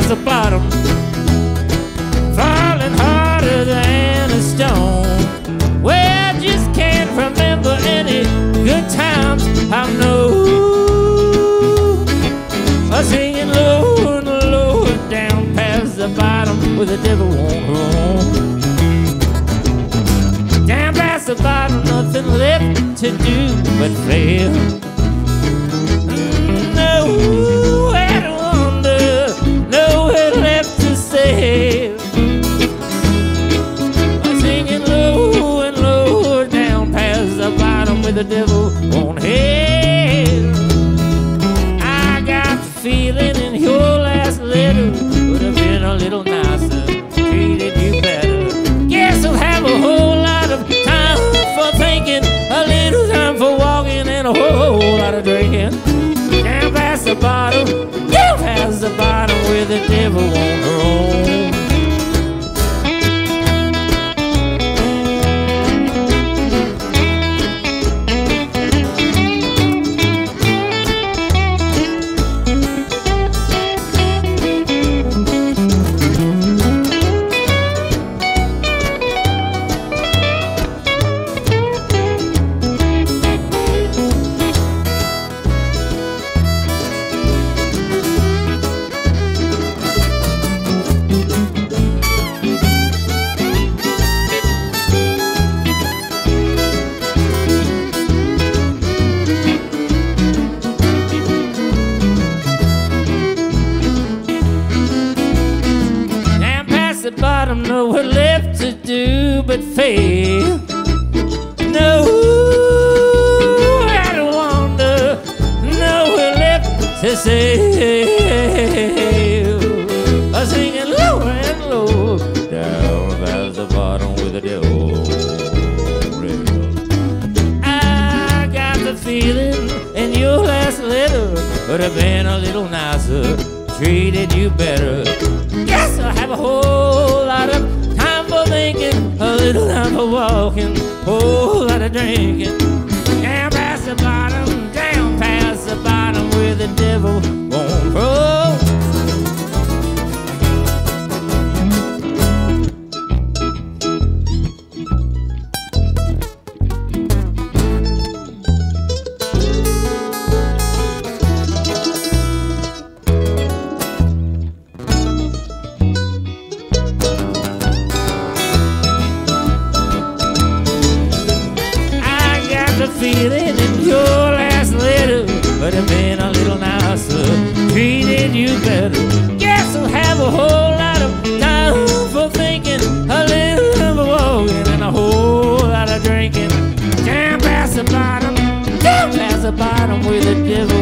past the bottom, falling harder than a stone. Well, I just can't remember any good times I know. I'm singing low and lower down past the bottom where the devil won't roam. Down past the bottom, nothing left to do but fail. Nowhere to wander, nowhere left to say. I'm singing low and lower down past the bottom where the devil won't hail. I got the feeling in your last letter would have been a little nicer, treated you better. Guess I'll have a whole lot of time for thinking, a little time for walking, and a whole lot of drinking. Down past the bottom, down past the bottom where the devil won't roam. Bottom, nowhere left to do but fail. Nowhere to wander, nowhere left to sail. I'm singing low and low down past the bottom with the devil rail. I got the feeling in your last letter would have been a little nicer, treated you better. Yes, I have a whole lot of time for thinking, a little time for walking, whole lot of drinking. Down past the bottom, down past the bottom where the devil won't roll. Feeling in your last letter would have been a little nicer, treated you better. Guess I'll have a whole lot of time for thinking, a little time for walking, and a whole lot of drinking. Down past the bottom, down past the bottom where the devil